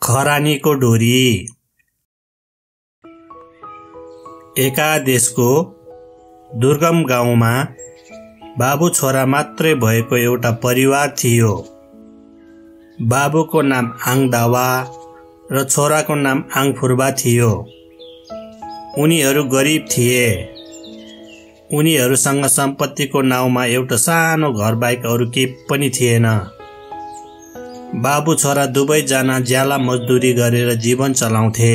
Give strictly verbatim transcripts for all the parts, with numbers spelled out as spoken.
खरानीको डोरी। एका देशको दुर्गम गाउँमा बाबु छोरा मात्रै भएको एउटा परिवार थियो। बाबुको नाम आङदावा र छोराको नाम आङफुर्बा थियो। उनीहरू गरिब थिए। उनीहरूसँग सम्पत्तिको नाउँमा एउटा सानो घर बाहेक अरू केही पनि थिएन। बाबु छोरा दुवैजना ज्याला मजदुरी गरेर जीवन चलाउँथे।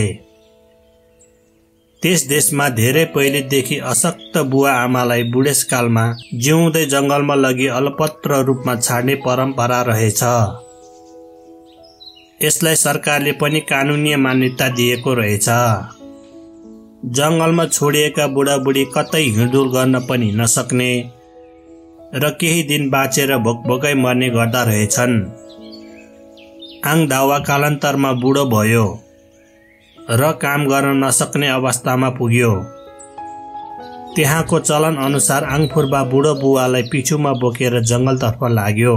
त्यस देशमा धेरै पहिलेदेखि अशक्त बुवा आमालाई बुढेसकालमा जिउँदै जङ्गलमा लगी अलपत्र रूपमा छाड्ने परम्परा रहेछ। यसलाई सरकारले पनि कानुनी मान्यता दिएको रहेछ। जङ्गलमा छोडिएका बुढाबुढी कतै हिँडडुल गर्न पनि नसक्ने र केही दिन बाँचेर भोकभोकै मर्ने गर्दा रहेछन्। आङदावा कालान्तरमा बुढो भयो र काम गर्न नसक्ने अवस्थामा पुग्यो। त्यहाँको चलन अनुसार आङफुर्बा बुढो बुवालाई पिठ्युमा बोकेर जङ्गलतर्फ लाग्यो।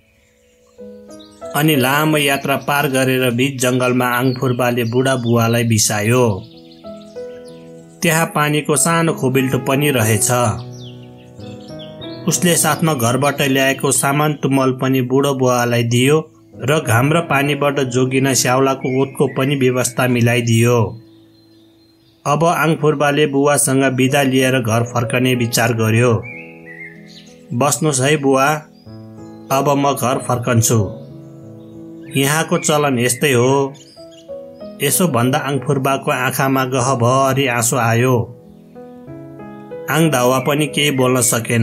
अनि लामो यात्रा पार गरेर बीच जङ्गलमा आङफुर्बाले बुढा बुवालाई बिसायो। त्यहाँ पानीको सानो खोबिल्टो पनि रहेछ। उसले साथमा घरबाट ल्याएको सामान तुमल पनि बुढो बुवालाई दियो र घाम र पानीबाट जोगिन स्याउलाको ओतको पनि व्यवस्था मिलाइदियो। अब आङफुर्बाले बुवासँग बिदा लिएर घर फर्कने विचार गर्यो। बस्नुहोस् है बुवा, अब म घर फर्कन्छु। यहाँको चलन यस्तै हो। यसो भन्दा आङफुर्बाको आँखामा गहभरि आँसु आयो। आङदावा पनि केही बोल्न सकेन।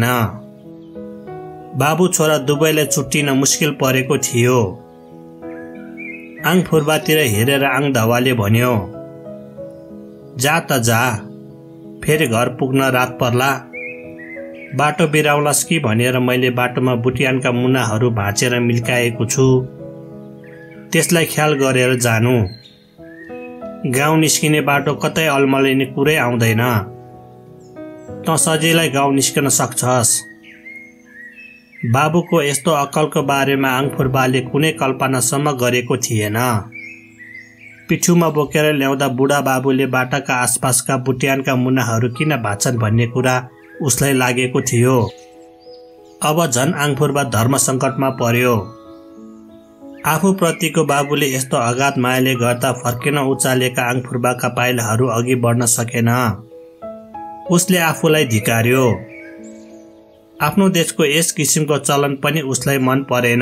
बाबु छोरा दुवैलाई छुट्टिन मुस्किल परेको थियो। आङफुर्बातिर हेरेर आङदावाले भन्यो, जा त जा, फेरि घर पुग्न रात पर्ला। बाटो बिराउलास् कि भनेर मैले बाटोमा बुटियानका मुनाहरू भाँचेर मिल्काएको छु। त्यसलाई ख्याल गरेर जानु। गाउँ निस्किने बाटो कतै अल्मलिने कुरै आउँदैन। त सजिलै गाउँ निस्कन सक्छस्। बाबुको यस्तो अक्कलको बारेमा आङफुर्बाले कुनै कल्पनासम्म गरेको थिएन। पिठ्युमा बोकेर ल्याउँदा बुढा बाबुले बाटाका आसपासका बुट्यानका मुनाहरू किन भाँच्छन् भन्ने कुरा उसलाई लागेको थियो। अब झन् आङफुर्बा धर्म सङ्कटमा पर्यो। आफूप्रतिको बाबुले यस्तो अगाध मायाले गर्दा फर्किन उचालेका आङफुर्बाका पाइलाहरू अघि बढ्न सकेन। उसले आफूलाई धिक्कार्यो। आफ्नो देशको यस किसिमको चलन पनि उसलाई मन परेन।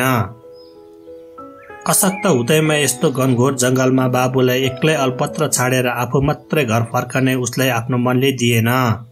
अशक्त हुँदैमा यस्तो घनघोर जङ्गलमा बाबुलाई एक्लै अल्पत्र छाडेर आफू मात्रै घर फर्कने उसलाई आफ्नो मनले दिएन।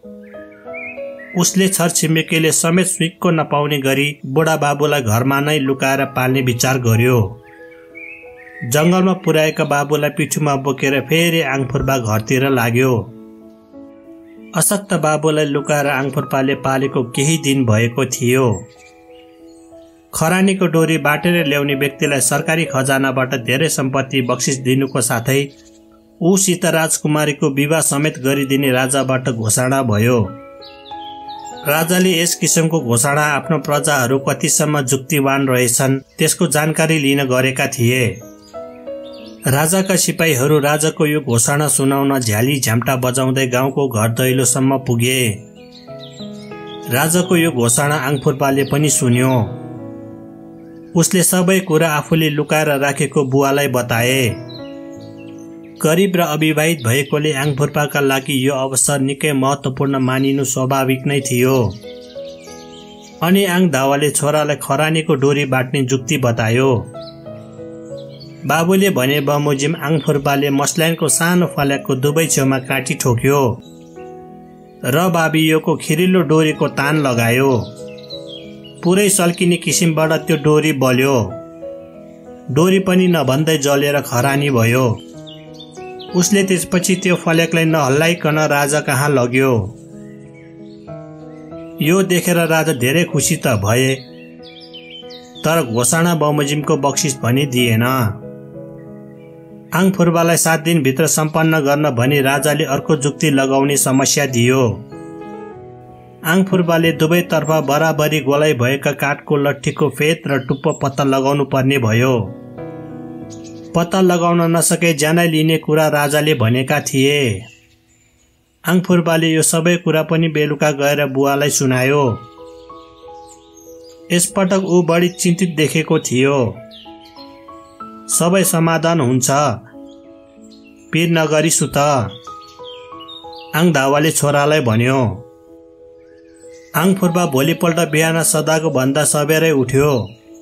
उसले छरछिमेकीले समेत स्विक्को नपाउने गरी बुढा बाबुलाई घरमा नै लुकाएर पाल्ने विचार गर्यो। जङ्गलमा पुर्याएका बाबुलाई पिठ्युमा बोकेर फेरि आङफुर्बा घरतिर लाग्यो। अशक्त बाबुलाई लुकाएर आङफुर्बाले पालेको केही दिन भएको थियो। खरानीको डोरी बाटेर ल्याउने व्यक्तिलाई सरकारी खजानाबाट धेरै सम्पत्ति बक्सिस दिनुको साथै उसित राजकुमारीको विवाह समेत गरिदिने राजाबाट घोषणा भयो। राजाले यस किसिमको घोषणा आफ्नो प्रजाहरू कतिसम्म जुक्तिवान रहेछन् त्यसको जानकारी लिन गरेका थिए। राजाका सिपाहीहरू राजाको यो घोषणा सुनाउन झ्याली झ्याम्टा बजाउँदै गाउँको घर दैलोसम्म पुगे। राजाको यो घोषणा आङफुर्बाले पनि सुन्यो। उसले सबै कुरा आफूले लुकाएर राखेको बुवालाई बताए। गरिब र अविवाहित भएकोले आङफुर्बाका लागि यो अवसर निकै महत्त्वपूर्ण मानिनु स्वाभाविक नै थियो। अनि आङदावाले छोरालाई खरानीको डोरी बाट्ने जुक्ति बतायो। बाबुले भने बमोजिम आङफुर्बाले मस्ल्यानको सानो फल्याकको दुवै छेउमा काँटी ठोक्यो र बाबियोको खिरिलो डोरीको तान लगायो। पुरै सल्किने किसिमबाट त्यो डोरी बल्यो। डोरी पनि नभन्दै जलेर खरानी भयो। उसले त्यसपछि त्यो फल्याकलाई नहल्लाइकन राजा कहाँ लग्यो। यो देखेर राजा धेरै खुसी त भए, तर घोषणा बमोजिमको बक्सिस पनि दिएन। आङफुर्बालाई सात दिनभित्र सम्पन्न गर्न भनी राजाले अर्को जुक्ति लगाउने समस्या दियो। आङफुर्बाले दुवैतर्फ बराबरी गोलाइ भएका काठको लट्ठीको फेद र टुप्पो पत्ता लगाउनु पर्ने भयो। पत्ता लगाउन नसके ज्यानै लिने कुरा राजाले भनेका थिए। आङफुरबाले यो सबै कुरा पनि बेलुका गएर बुवालाई सुनायो। यसपटक ऊ बढी चिन्तित देखेको थियो। सबै समाधान हुन्छ, पिर नगरी सुत, आङदावाले छोरालाई भन्यो। आङफुरबा भोलिपल्ट बिहान सदाको भन्दा सबेरै उठ्यो।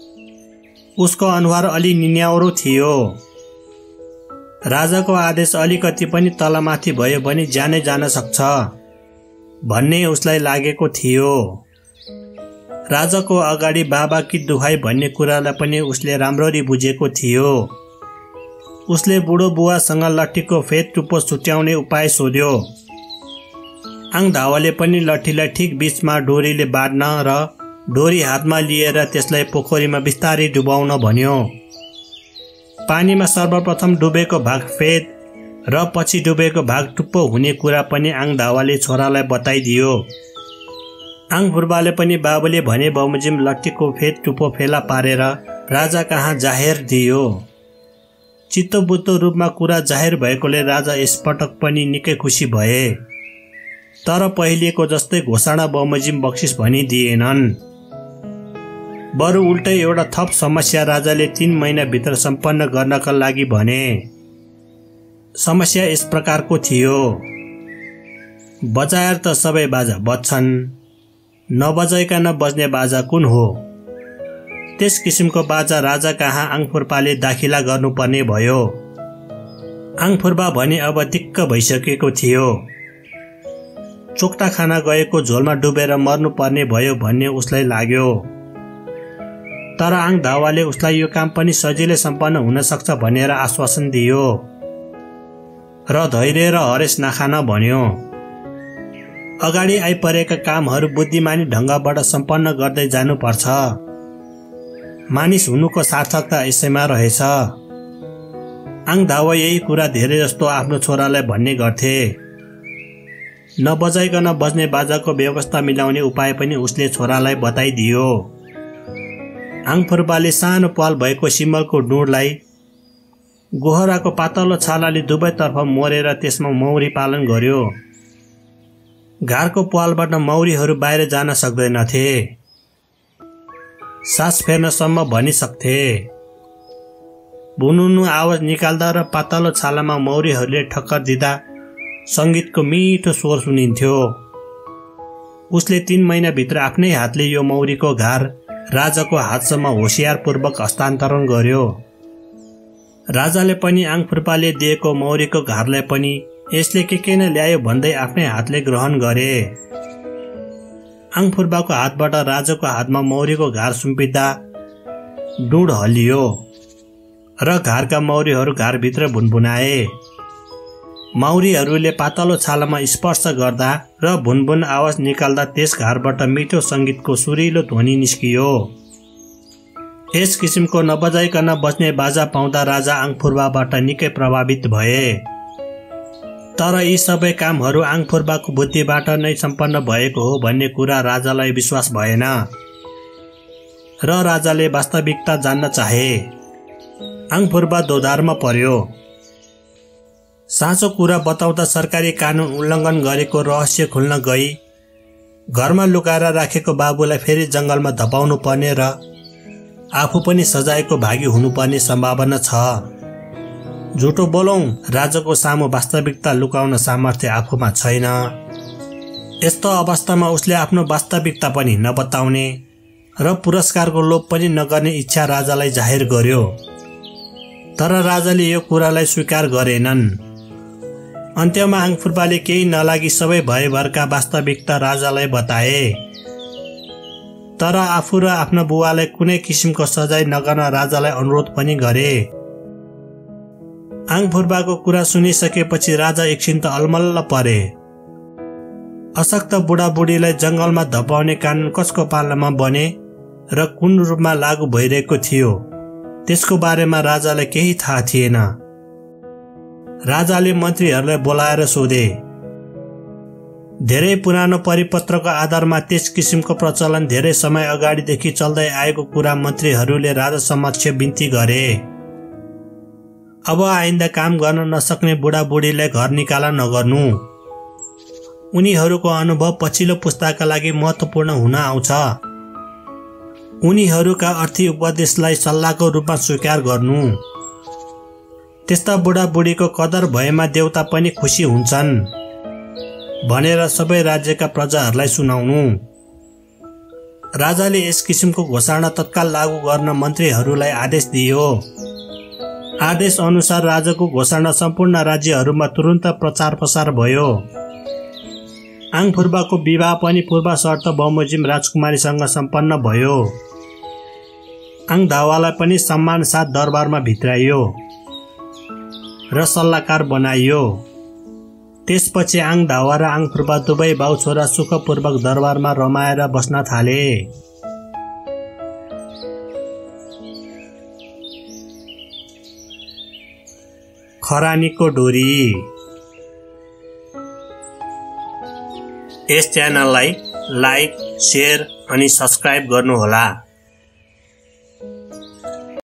उसको अनुहार अलि निन्याउरो थियो। राजाको आदेश अलिकति पनि तलमाथि भयो भने ज्यानै जान सक्छ भन्ने उसलाई लागेको थियो। राजाको अगाडि बाबा कि दुहाई भन्ने कुरालाई पनि उसले राम्ररी बुझेको थियो। उसले बुढो बुवासँग लट्ठीको फेद टुप्पो छुट्याउने उपाय सोध्यो। आङदावाले पनि लट्ठीलाई ठिक बीचमा डोरीले बाँध्न र डोरी हातमा लिएर त्यसलाई पोखरीमा बिस्तारै डुबाउन भन्यो। पानीमा सर्वप्रथम डुबेको भाग फेद र पछि डुबेको भाग टुप्पो हुने कुरा पनि आङदावाले छोरालाई बताइदियो। आङफुरबाले पनि बाबुले भने बमोजिम लट्ठीको फेद टुप्पो फेला पारेर राजा कहाँ जाहेर दियो। चित्तबुत्तो रूपमा कुरा जाहेर भएकोले राजा यसपटक पनि निकै खुसी भए। तर पहिलेको जस्तै घोषणा बमोजिम बक्सिस भनी दिएनन्। बरु उल्टै एउटा थप समस्या राजाले तीन महिनाभित्र सम्पन्न गर्नका लागि भने। समस्या यस प्रकारको थियो। बजाएर त सबै बाजा बज्छन्, नबजाइकन बज्ने बाजा कुन हो? त्यस किसिमको बाजा राजा कहाँ आङफुरबाले दाखिला गर्नुपर्ने भयो। आङफुरबा भने अब दिक्क भइसकेको थियो। चोक्टा खाना गएको झोलमा डुबेर मर्नुपर्ने भयो भन्ने उसलाई लाग्यो। तर आङदावाले उसलाई यो काम पनि सजिलै सम्पन्न हुन सक्छ भनेर आश्वासन दियो र धैर्य र हरेस नखान भन्यो। अगाडि आइपरेका कामहरू बुद्धिमानी ढङ्गबाट सम्पन्न गर्दै जानुपर्छ। मानिस हुनुको सार्थकता यसैमा रहेछ। आङदावा यही कुरा धेरै जस्तो आफ्नो छोरालाई भन्ने गर्थे। नबजाइकन बज्ने बाजाको व्यवस्था मिलाउने उपाय पनि उसले छोरालाई बताइदियो। आङफुरबाले सानो पाल भएको सिमलको डुँडलाई गोहराको पातलो छालाले दुवैतर्फ मोरेर त्यसमा मौरी पालन गर्यो। घारको पालबाट मौरीहरू बाहिर जान सक्दैनथे। सास फेर्नसम्म भनिसक्थे। भुनुनु आवाज निकाल्दा र पातलो छालामा मौरीहरूले ठक्कर दिँदा सङ्गीतको मिठो स्वर सुनिन्थ्यो। उसले तीन महिनाभित्र आफ्नै हातले यो मौरीको घार राजाको हातसम्म होसियारपूर्वक हस्तान्तरण गर्यो। राजाले पनि आङफुरबाले दिएको मौरीको घारलाई पनि यसले के के न ल्यायो भन्दै आफ्नै हातले ग्रहण गरे। आङफुरबाको हातबाट राजाको हातमा मौरीको घार सुम्पिँदा डुँड हल्लियो र घारका मौरीहरू घारभित्र भुनभुनाए। मौरीहरूले पातलो छालामा स्पर्श गर्दा र भुनभुन आवाज निकाल्दा त्यस घारबाट मिठो सङ्गीतको सुरिलो ध्वनि निस्कियो। यस किसिमको नबजाइकन बज्ने बाजा पाउँदा राजा आङफुरबाबाट निकै प्रभावित भए। तर यी सबै कामहरू आङफुरबाको बुद्धिबाट नै सम्पन्न भएको हो भन्ने कुरा राजालाई विश्वास भएन र राजाले वास्तविकता जान्न चाहे। आङफुरबा दोधारमा पर्यो। साँचो कुरा बताउँदा सरकारी कानुन उल्लङ्घन गरेको रहस्य खुल्न गई घरमा लुकाएर राखेको बाबुलाई फेरि जङ्गलमा धपाउनु पर्ने र आफू पनि सजायको भागी हुनुपर्ने सम्भावना छ। झुटो बोलौं, राजाको सामु वास्तविकता लुकाउन सामर्थ्य आफूमा छैन। यस्तो अवस्थामा उसले आफ्नो वास्तविकता पनि नबताउने र पुरस्कारको लोभ पनि नगर्ने इच्छा राजालाई जाहेर गर्यो। तर राजाले यो कुरालाई स्वीकार गरेनन्। अन्त्यमा आङफुरबाले केही नलागी सबै भयभरका वास्तविकता राजालाई बताए। तर आफू र आफ्नो बुवालाई कुनै किसिमको सजाय नगर्न राजालाई अनुरोध पनि गरे। आङफुरबाको कुरा सुनिसकेपछि राजा एकछिन त अलमल्ल परे। अशक्त बुढाबुढीलाई जङ्गलमा धपाउने कानुन कसको पालामा बने र कुन रूपमा लागू भइरहेको थियो त्यसको बारेमा राजालाई केही थाहा थिएन। राजाले मन्त्रीहरूलाई बोलाएर सोधे। धेरै पुरानो परिपत्रको आधारमा त्यस किसिमको प्रचलन धेरै समय अगाडिदेखि चल्दै आएको कुरा मन्त्रीहरूले राजा समक्ष बिन्ती गरे। अब आइन्दा काम गर्न नसक्ने बुढाबुढीलाई घर निकाला नगर्नु। उनीहरूको अनुभव पछिल्लो पुस्ताका लागि महत्त्वपूर्ण हुन आउँछ। उनीहरूका अर्थी उपदेशलाई सल्लाहको रूपमा स्वीकार गर्नु। त्यस्ता बुढाबुढीको कदर भएमा देवता पनि खुसी हुन्छन् भनेर सबै राज्यका प्रजाहरूलाई सुनाउनु। राजाले यस किसिमको घोषणा तत्काल लागू गर्न मन्त्रीहरूलाई आदेश दियो। आदेश अनुसार राजाको घोषणा सम्पूर्ण राज्यहरूमा तुरुन्त प्रचार प्रसार भयो। आङफुर्बाको विवाह पनि पूर्व शर्त बमोजिम राजकुमारीसँग सम्पन्न भयो। आङदावालाई पनि सम्मान साथ दरबारमा भित्राइयो र सल्लाहकार बनाइयो। त्यसपछि आङदावा र आङफुर्बा दुवै बाउ छोरा सुखपूर्वक दरबारमा रमाएर बस्न थाले। खरानीको डोरी। यस च्यानललाई लाइक, शेयर अनि सब्स्क्राइब गर्नुहोला।